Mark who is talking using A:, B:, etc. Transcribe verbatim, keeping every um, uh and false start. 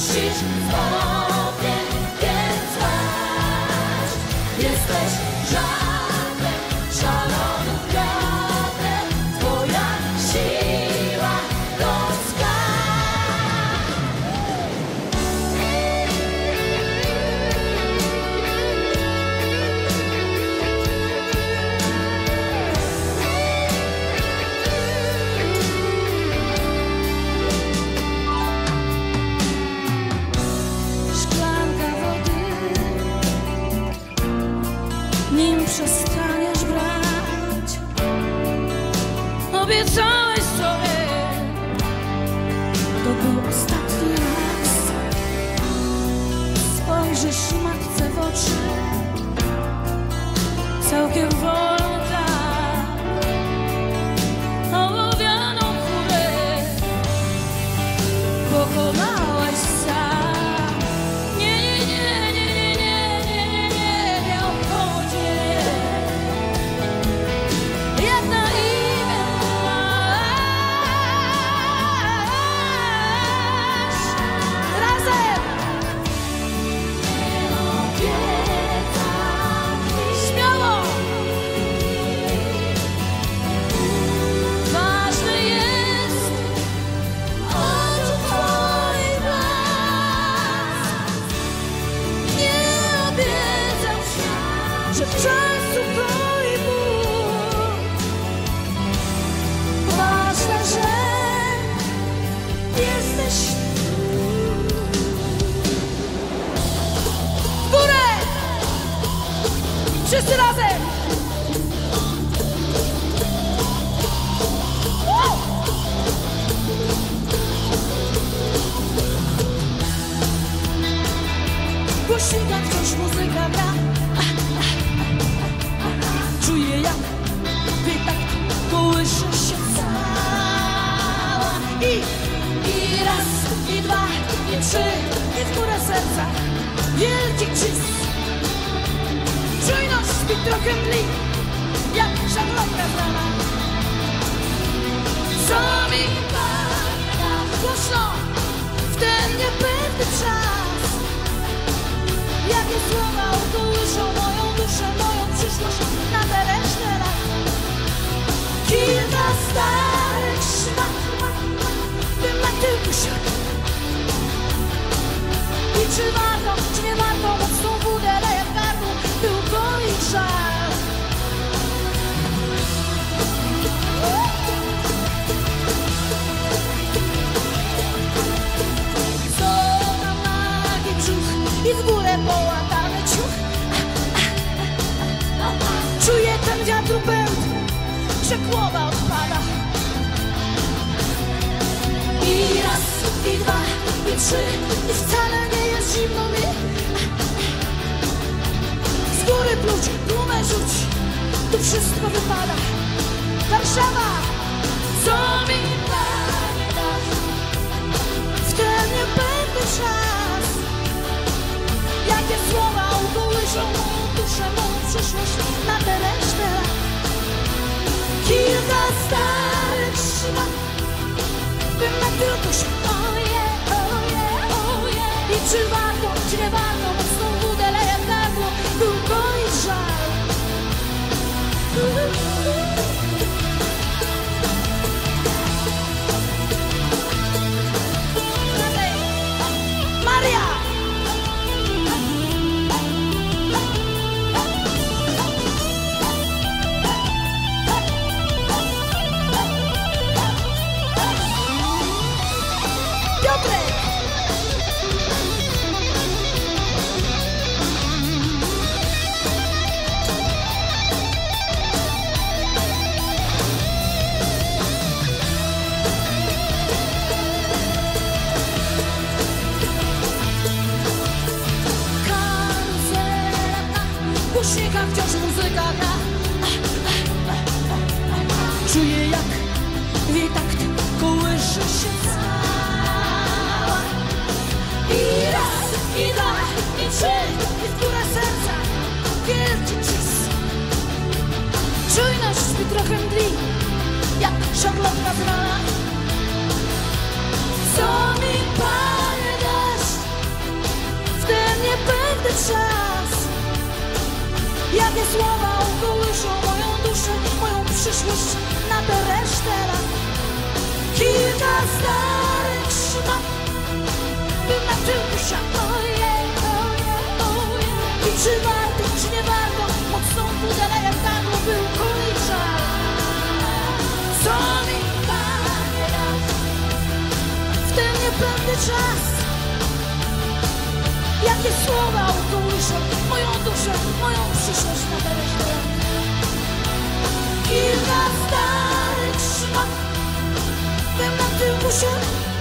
A: musisz sobie więc znać. Jesteś żaglem, szalonym wiatrem, twoja siła to skał. Nim przestaniesz brać, obiecałeś sobie, to był ostatni raz. Spojrzysz matce w oczy, całkiem wolno tak, ołowianą chmurę pokonałaś sam. Że czasu boi ból. Ważne, że jesteś tu. W górę! Wszyscy razem! Głośnika wciąż muzyka gra. Czuję, jak tak kołysze się cała. I, I raz, i dwa, i trzy, i w górę serca wielki cis. Czujność śpi trochę mniej, jak szarlotka z rana. Co mi pada głośno w ten niepewny czas. Jakie słowa ukołyszą moją duszę, moją przyszłość na te resztę lat. Kilka starych szmat, bym na tyłku siadł. I czy warto, czy nie warto, mocną wódę leję w gardło, by ukoić żal. Co na nagi brzuch i w górę połatany ciuch. Czuję ten wiatru pęd, że głowa odpada. I raz, i dwa, i trzy, i wcale nie jest zimno mi. Z góry pluć, dumę rzuć, tu wszystko wypada. Warszawa, co mi Panie dasz w ten niepewny czas. Jakie słowa ukołyszą moją duszę, moją przyszłość na tę resztę lat. Kilka starych szmat, bym na tylko się oje, oje, oje. I czy warto, czy nie warto, mocną wódę leję w gardło, by ukoić żal. Maria! Piotrek! W głośnikach wciąż muzyka gra. Czuję, jak w jej takt kołysze się cała. I raz, i dwa, i trzy, i w górę serca wielki cis. Czujność śpi trochę mdli, jak szarlotka z rana. Co mi Panie dasz czas. Jakie słowa ukołyszą moją duszę, moją przyszłość na tę resztę lat. Kilka starych szmat, bym na tyłku siadł. Ojej, ojej, ojej. I czy warto, czy nie warto mocną pudelę jak gardło by ukoić żal? Co mi Panie dasz w ten niepewny czas? Jakie słowa ukołyszą moją duszę, moją przyszłość na tę resztę lat. Kilka starych szmat, bym na tyłku siadł.